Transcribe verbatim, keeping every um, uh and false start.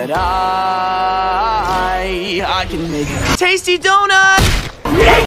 that I, I can make a tasty donut.